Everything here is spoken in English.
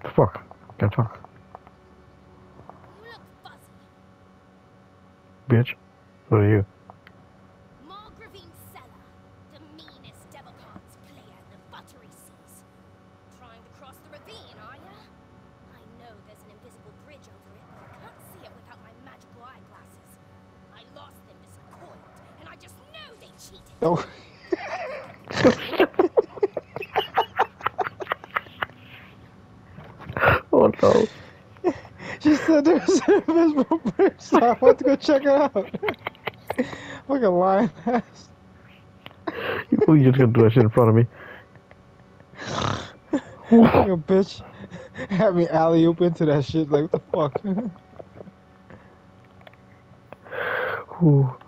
Fuck. Can't talk. You look fuzzy. Bitch. What are you? Margravine Cellar, the meanest Devilcard's player the buttery seas. Trying to cross the ravine, are ya? I know there's an invisible bridge over it, but I can't see it without my magical eyeglasses. I lost them to some coins, and I just know they cheated. Oh. Oh no. She said there was an invisible bridge, so I went to go check it out. Fucking lying ass. You just gonna do that shit in front of me. Fucking bitch. Had me alley-oop into that shit, like, what the fuck? Ooh.